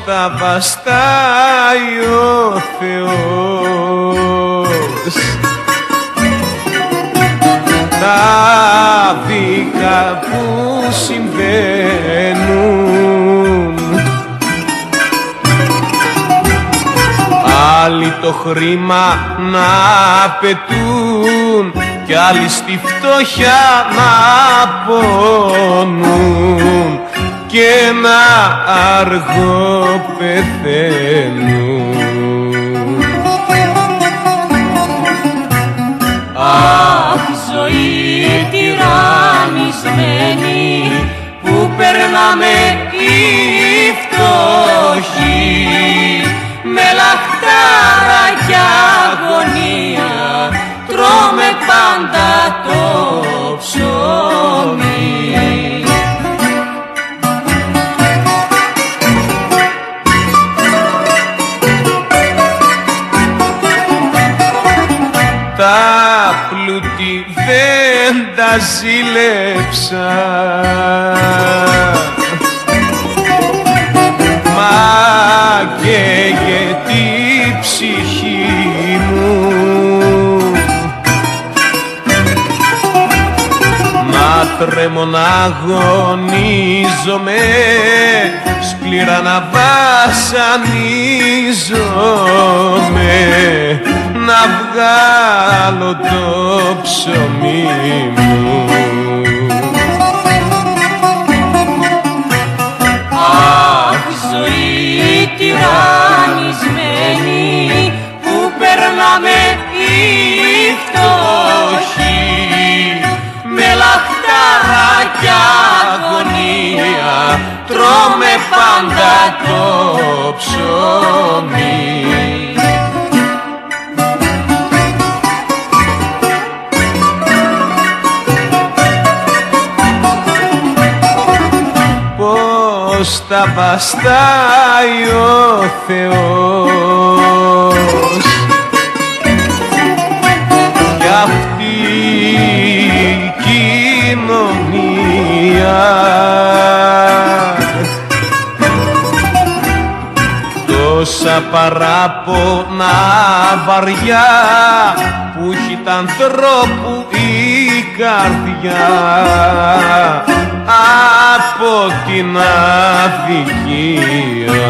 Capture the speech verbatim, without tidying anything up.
τα βαστάει ο Θεός τα δικά που συμβαίνουν. Άλλοι το χρήμα να πετούν κι άλλοι στη φτώχεια να πονούν και να αργό πεθαίνουν. Αχ, ζωή τυραννισμένη που περνάμε οι φτωχοί με λαχτάρα κι αγωνία τρώμε πάντα το ψωμί. Τα πλούτη δεν τα ζήλεψα, μα καίγε την ψυχή μου. Να τρέμω να αγωνίζομαι, σκληρά να βασανίζομαι, να βγάλω το ψωμί μου. Αχ, ζωή τυραννισμένη που περνάμε οι φτωχοί με λαχτάρα κι αγωνία τρώμε πάντα το ψωμί. Πώς τα βαστάει ο Θεός κι αυτή η κοινωνία, τόσα παράπονα βαριά που έχει τ' ανθρώπου η καρδιά από την αδικία.